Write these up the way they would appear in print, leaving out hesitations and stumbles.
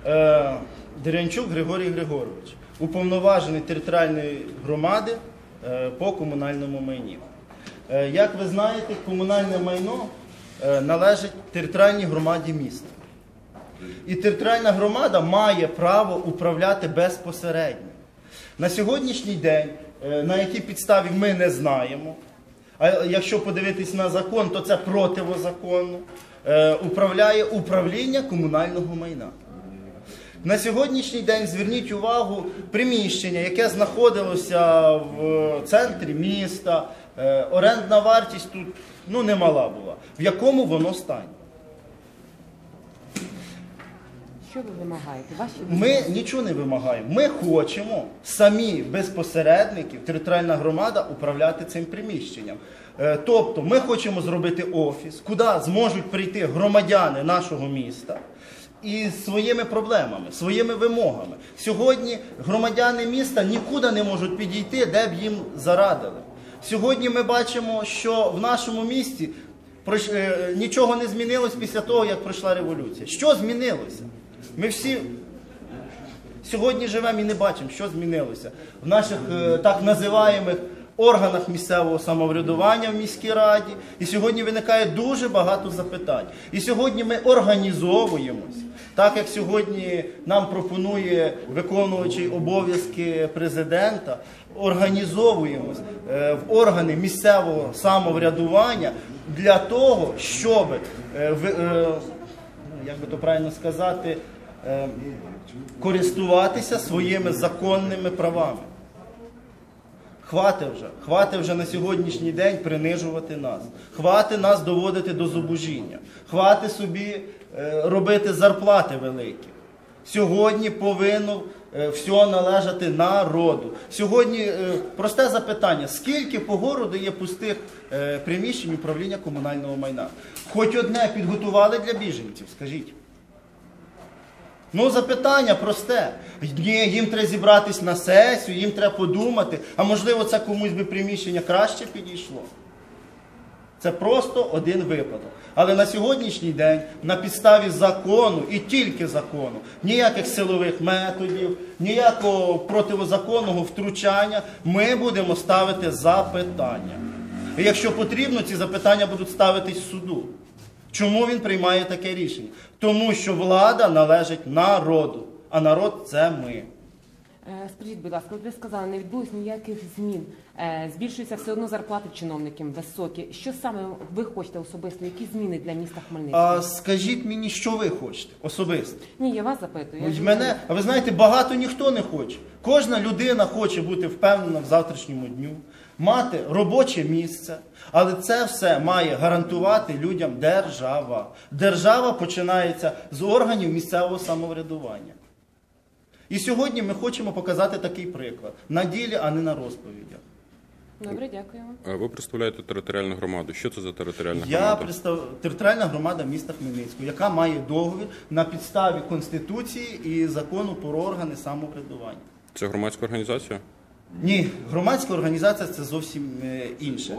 Дерев'янчук Григорій Григорович, уповноважений територіальної громади по комунальному майні. Як ви знаєте, комунальне майно належить територіальній громаді міста. І територіальна громада має право управляти безпосередньо. На сьогоднішній день, на якій підставі ми не знаємо, а якщо подивитись на закон, то це противозаконно, управляє управління комунального майна. На сьогоднішній день, зверніть увагу, приміщення, яке знаходилося в центрі міста, орендна вартість тут немала була. В якому воно стані? Що ви вимагаєте? Ми нічого не вимагаємо. Ми хочемо самі без посередників, територіальна громада, управляти цим приміщенням. Тобто ми хочемо зробити офіс, куди зможуть прийти громадяни нашого міста із своїми проблемами, своїми вимогами. Сьогодні громадяни міста нікуди не можуть підійти, де б їм зарадили. Сьогодні ми бачимо, що в нашому місті нічого не змінилось після того, як пройшла революція. Що змінилося? Ми всі сьогодні живемо і не бачимо, що змінилося в наших так називаємих органах місцевого самоврядування в міській раді. І сьогодні виникає дуже багато запитань. І сьогодні ми організовуємось, так як сьогодні нам пропонує виконуючий обов'язки президента, організовуємось в органи місцевого самоврядування для того, щоб, як би то правильно сказати, користуватися своїми законними правами. Хватить вже на сьогоднішній день принижувати нас. Хватить нас доводити до зубожіння. Хватить собі робити зарплати великі. Сьогодні повинно все належати народу. Сьогодні просте запитання, скільки по городу є пустих приміщень управління комунального майна? Хоч одне підготували для біженців, скажіть. Запитання просте. Ні, їм треба зібратись на сесію, їм треба подумати, а можливо це комусь би приміщення краще підійшло. Це просто один випадок. Але на сьогоднішній день на підставі закону і тільки закону, ніяких силових методів, ніякого протизаконного втручання ми будемо ставити запитання. І якщо потрібно, ці запитання будуть ставитись суду. Чому він приймає таке рішення? Тому що влада належить народу, а народ – це ми. Скажіть, будь ласка, ви сказали, не відбулось ніяких змін. Збільшуються все одно зарплати чиновникам високі. Що саме ви хочете особисто? Які зміни для міста Хмельницького? Скажіть мені, що ви хочете особисто? Ні, я вас запитую. А ви знаєте, багато ніхто не хоче. Кожна людина хоче бути впевнена в завтрашньому дню, мати робоче місце, але це все має гарантувати людям держава. Держава починається з органів місцевого самоврядування. І сьогодні ми хочемо показати такий приклад. На ділі, а не на розповідях. Добре, дякуємо. Ви представляєте територіальну громаду. Що це за територіальна громада? Я представляю територіальна громада міста Хмельницького, яка має договір на підставі Конституції і закону про органи самоврядування. Це громадська організація? Ні, громадська організація – це зовсім інше.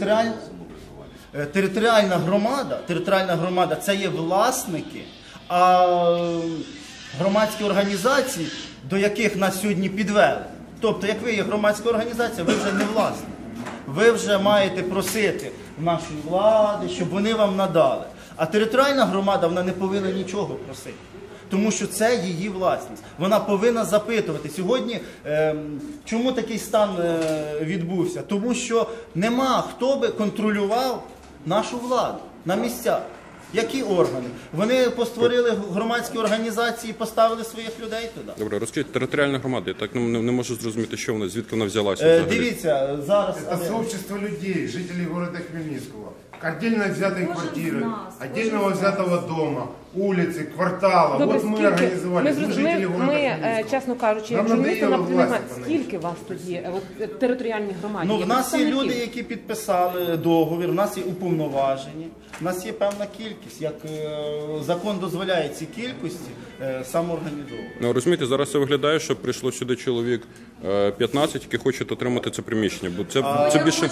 Територіальна громада – це є власники, а громадські організації, до яких нас сьогодні підвели. Тобто, як ви є громадська організація, ви вже не власник. Ви вже маєте просити нашої влади, щоб вони вам надали. А територіальна громада, вона не повинна нічого просити. Тому що це її власність. Вона повинна запитувати. Сьогодні, чому такий стан відбувся? Тому що нема хто би контролював нашу владу на місцях. Які органи? Вони постворили громадські організації і поставили своїх людей туди. Добре, розкажіть, територіальна громада, я так не можу зрозуміти, що вона, звідки вона взялася взагалі. Дивіться, зараз... Это сообщество людей, жителей города Хмельницкого. Отдельно взятые квартиры, отдельного взятого дома, улицы, квартала. Добре, Вот мы организовали, мы жители города Хмельницкого. Чесно кажучи, як Нам журналісти, надоело немає. власть Скільки вас тоді в територіальній громаді? В нас є люди, які підписали договір, в нас є уповноважені, в нас є певна кількість. Як закон дозволяє ці кількості, самоорганізовувати. Ну, розумієте, зараз це виглядає, що прийшло сюди чоловік 15, які хочуть отримати це приміщення. Бо це більше...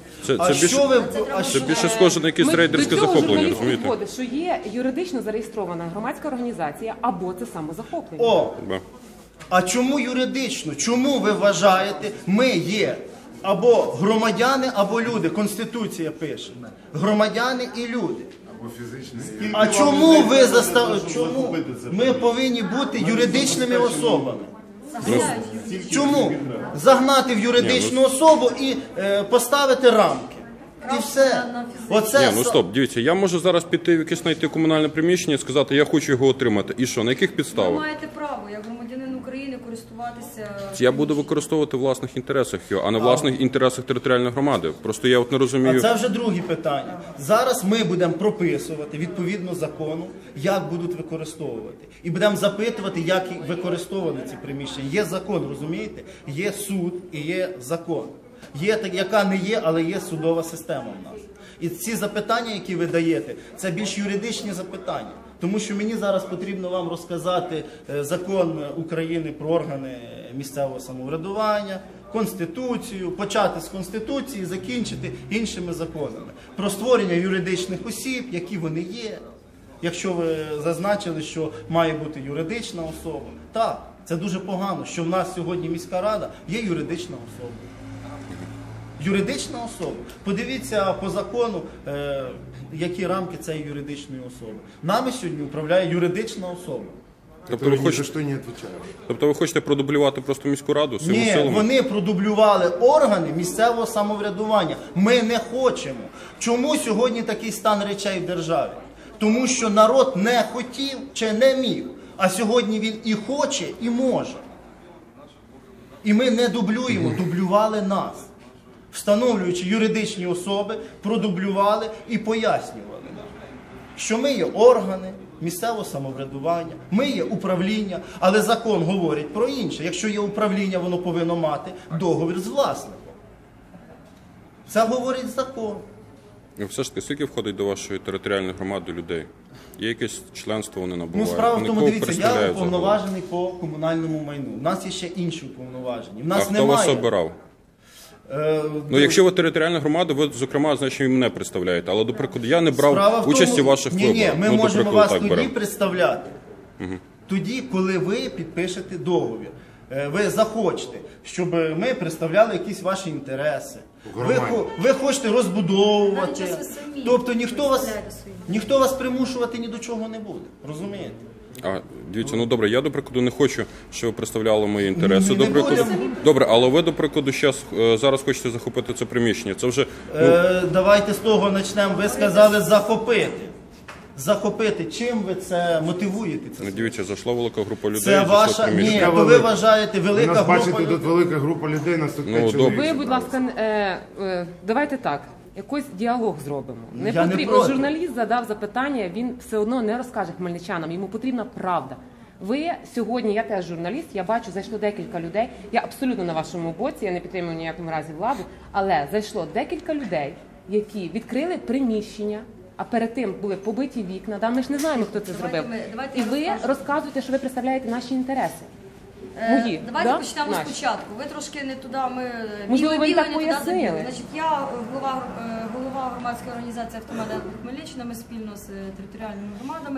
Це більше схоже на якесь рейдерське захоплення, розумієте? Виходить, що є юридично зареєстрована громадська організація або це самозахоплення. О! Да. А чому юридично? Чому ви вважаєте, ми є або громадяни, або люди? Конституція пише. Громадяни і люди. Або фізичні. А чому ви чому ми повинні бути юридичними особами? Чому? Загнати в юридичну особу і поставити рамки. І все. Оце... Ні, ну стоп, дивіться, я можу зараз піти в якесь знайти комунальне приміщення і сказати, я хочу його отримати. І що, на яких Ви підставах? маєте право, як громадянин України, користуватися... Я буду використовувати в власних інтересах його, а не в власних інтересах територіальної громади. Просто я от не розумію. А це вже друге питання. Зараз ми будемо прописувати, відповідно закону, як будуть використовувати. І будемо запитувати, як використовували ці приміщення. Є закон, розумієте? Є суд і є закон. Є, яка не є, але є судова система в нас. І ці запитання, які ви даєте, це більш юридичні запитання. Тому що мені зараз потрібно вам розказати закон України про органи місцевого самоврядування, Конституцію, почати з Конституції, закінчити іншими законами. Про створення юридичних осіб, які вони є. Якщо ви зазначили, що має бути юридична особа. Так, це дуже погано, що в нас сьогодні міська рада є юридична особа. Юридична особа. Подивіться по закону, які рамки цієї юридичної особи. Нами сьогодні управляє юридична особа. Тобто ви хочете продублювати просто міську раду своїми Ні, силами? вони продублювали органи місцевого самоврядування. Ми не хочемо. Чому сьогодні такий стан речей в державі? Тому що народ не хотів чи не міг. А сьогодні він і хоче, і може. І ми не дублюємо, дублювали нас. Встановлюючи юридичні особи, продублювали і пояснювали нам, що ми є органи місцевого самоврядування, ми є управління, але закон говорить про інше. Якщо є управління, воно повинно мати договір з власником. Це говорить закон. І все ж таки, скільки входить до вашої територіальної громади людей? Є якесь членство, вони набувають? Ну, справа в Вони тому, кого дивіться, я представляють уповноважений по комунальному майну. У нас є ще інші уповноважені. В загалом? нас А хто вас немає... обирав? Ну, якщо ви територіальна громада, ви, зокрема, значить, і мене представляєте. Але, до прикладу, я не брав участі в ваших виборах. Ні, ми до можемо прикладу, вас так тоді беремо. представляти. Тоді, коли ви підпишете договір. Ви захочете, щоб ми представляли якісь ваші інтереси. Ви хочете розбудовувати. Тобто ніхто вас примушувати ні до чого не буде. Розумієте? А, дивіться, ну добре, я, до прикладу, не хочу, щоб ви представляли мої інтереси. Ми До не прикладу, будемо. добре, але ви, до прикладу, зараз хочете захопити це приміщення. Це вже... Давайте з того почнемо. Ви сказали захопити. Захопити. Чим ви це мотивуєте? Ну, дивіться, зайшла велика група людей. Це ваша... Ні, то ви вважаєте велика У нас, група бачите, тут велика група людей на 105 Ну, чоловік. Ви, будь ласка, давайте так. Якийсь діалог зробимо. Не Я не потрібно. проти. Журналіст задав запитання, він все одно не розкаже хмельничанам, йому потрібна правда. Ви сьогодні, я теж журналіст, я бачу, зайшло декілька людей. Я абсолютно на вашому боці, я не підтримую в ніякому разі владу, але зайшло декілька людей, які відкрили приміщення, а перед тим були побиті вікна. Да, ми ж не знаємо, хто це зробив. давайте І я ви розкажу. розказуєте, що ви представляєте наші інтереси. Мої, Давайте да? почнемо Наші. спочатку. Ви трошки не туди, Можливо, ви біли так не туди пояснили. забіли. Значить, я голова громадської організації «Автомайдан Хмельниччина», ми спільно з територіальними громадами.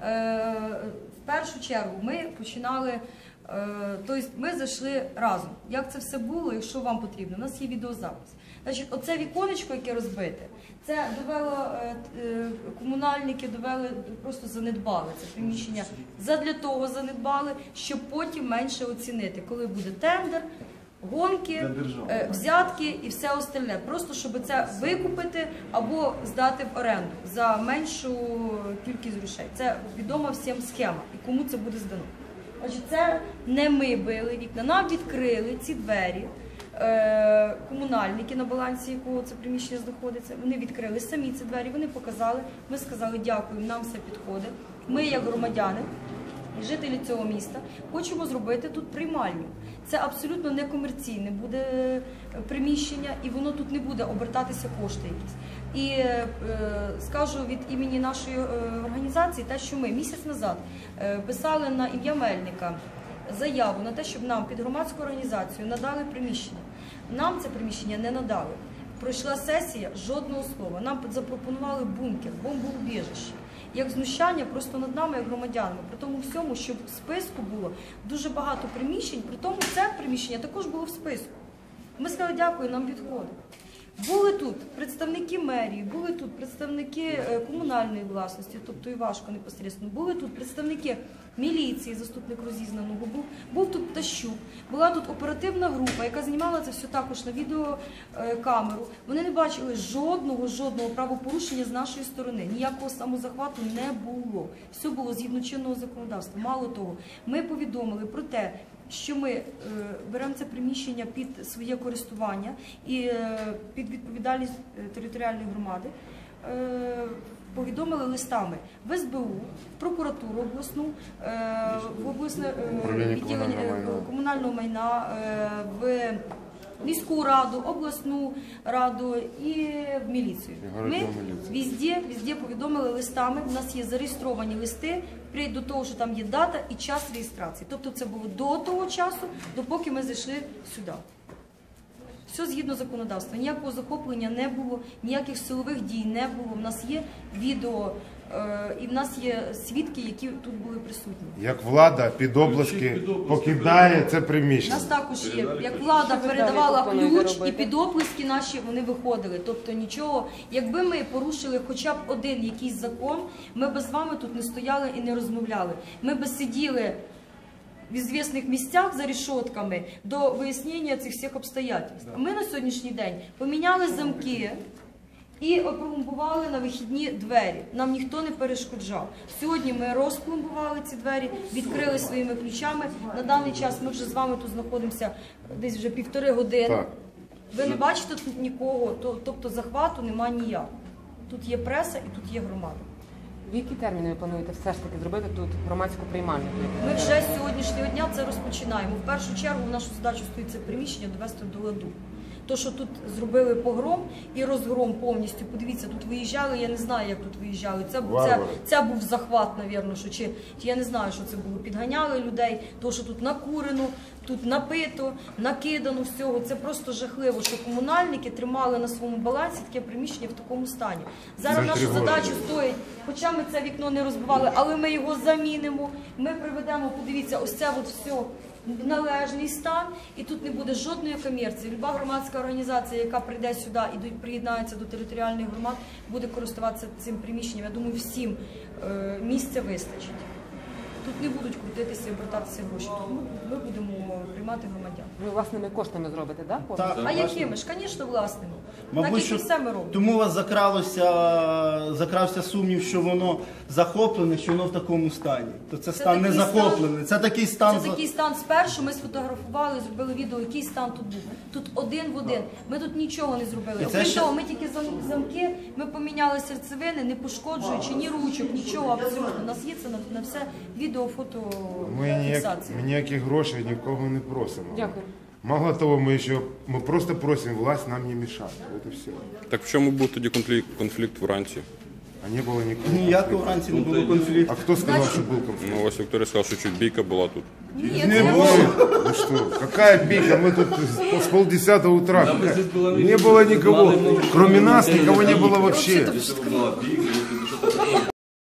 В першу чергу ми починали, тобто ми зайшли разом. Як це все було і що вам потрібно? У нас є відеозапис. Значить, оце віконечко, яке розбите, це довело, комунальники довели, просто занедбали це приміщення. Задля того занедбали, щоб потім менше оцінити, коли буде тендер, гонки, взятки і все остальне. Просто, щоб це викупити або здати в оренду за меншу кількість грошей. Це відома всім схема і кому це буде здано. Значить, це не ми били вікна, нам відкрили ці двері. Комунальники, на балансі якого це приміщення знаходиться, вони відкрили самі ці двері, вони показали, ми сказали дякую, нам все підходить. Ми, як громадяни, і жителі цього міста хочемо зробити тут приймальню. Це абсолютно некомерційне буде приміщення, і воно тут не буде обертатися кошти якісь. І скажу від імені нашої організації те, що ми місяць назад писали на ім'я Мельника заяву на те, щоб нам під громадську організацію надали приміщення. Нам це приміщення не надали. Пройшла сесія, жодного слова. Нам запропонували бункер, бомбоубіжище. Як знущання просто над нами, як громадянами. При тому всьому, що в списку було дуже багато приміщень, при тому це приміщення також було в списку. Ми сказали, дякую, нам підходить. Були тут представники мерії, були тут представники комунальної власності, тобто Івашко непосередньо, були тут представники міліції, заступник розізнаного, був тут Тащук, була тут оперативна група, яка знімала це все також на відеокамеру. Вони не бачили жодного правопорушення з нашої сторони, ніякого самозахвату не було. Все було згідно чинного законодавства. Мало того, ми повідомили про те, що ми беремо це приміщення під своє користування і під відповідальність територіальної громади, повідомили листами в СБУ, в прокуратуру обласну, в обласне відділення комунального майна, в міську раду, обласну раду і в міліцію. Ми везде повідомили листами, в нас є зареєстровані листи, вплоть до того, що там є дата і час реєстрації. Тобто це було до того часу, допоки ми зайшли сюди. Все згідно законодавства. Ніякого захоплення не було, ніяких силових дій не було. В нас є відео і в нас є свідки, які тут були присутні. Як влада під обласки покидає це У приміщення. нас також є, як влада передавала ключ і під оплески наші вони виходили. Тобто нічого, якби ми порушили хоча б один якийсь закон, ми б з вами тут не стояли і не розмовляли. Ми б сиділи в известних місцях за решетками до вияснення цих всіх обстоятельств. А ми на сьогоднішній день поміняли замки і опломбували на вихідні двері. Нам ніхто не перешкоджав. Сьогодні ми розпломбували ці двері, відкрили своїми ключами. На даний час ми вже з вами тут знаходимося десь вже 1,5 години. Так. Ви не бачите тут нікого, тобто захвату немає ніякого. Тут є преса і тут є громада. В які терміни ви плануєте все ж таки зробити тут громадську приймальню? Ми вже з сьогоднішнього дня це розпочинаємо. В першу чергу нашу задачу стоїть це приміщення довести до ладу. То, що тут зробили погром і розгром повністю, подивіться, тут виїжджали, я не знаю, як тут виїжджали. Це був захват, мабуть, чи я не знаю, що це було. Підганяли людей, то, що тут накурено, тут напито, накидано всього. Це просто жахливо, що комунальники тримали на своєму балансі таке приміщення в такому стані. Зараз наша задача стоїть, хоча ми це вікно не розбивали, але ми його замінимо, ми приведемо, подивіться, ось це от все в належний стан, і тут не буде жодної комерції. Люба громадська організація, яка прийде сюди і приєднається до територіальних громад, буде користуватися цим приміщенням. Я думаю, всім місця вистачить. Тут не будуть крутитися і обертатися гроші. Тут ми будемо приймати громадян. Ви власними коштами зробите, так? Так. А якими ж? Звісно, власними. Мабуть, Так, що як і все ми робимо. тому у вас закрався сумнів, що воно захоплене, що воно в такому стані. То це стан не захоплений. Це такий стан. Це такий стан спершу, ми сфотографували, зробили відео, який стан тут був. Тут один в один. Ми тут нічого не зробили. Окрім того, ми тільки замки, ми поміняли серцевини, не пошкоджуючи ні ручок, нічого абсолютно. У нас є це на все відео, фото, фіксація. Ми ніяких грошей нікого не просимо. Дякую. Мало того, ми просто просимо власть нам не мешать. Это все. Так в чому був тоді конфлікт вранці? А не было никакого. Ніякого вранці не було конфлікту. А кто сказал, что был конфликт? Ну, ось Вікторія сказав, що чуть бійка була тут. Ні, Не це було. Ну что, какая бейка? Мы тут с 9:30 утра. Не было никого. Кроме нас никого не было вообще.